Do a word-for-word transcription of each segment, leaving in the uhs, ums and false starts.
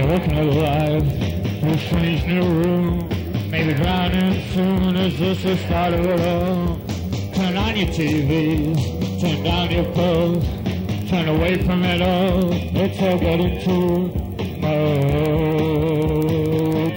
you're looking at life in a strange new room, maybe drowning soon. Is this the start of it all? Turn on your T V, turn down your post, turn away from it all. It's all getting too much.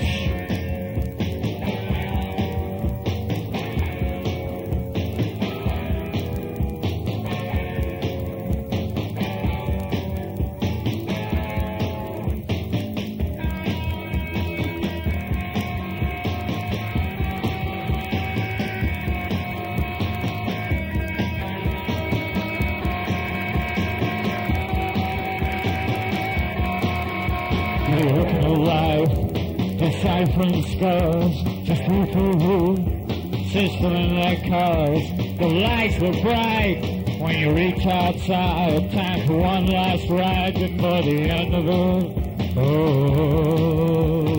You're looking at life, deciphering scars, just who for who, system in their cars. The lights were bright when you reach outside. Time for one last ride before the end of it. Oh.